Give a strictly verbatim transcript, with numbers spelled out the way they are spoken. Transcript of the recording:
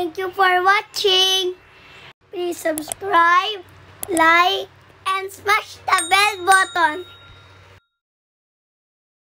Thank you for watching. Please subscribe, like, and smash the bell button.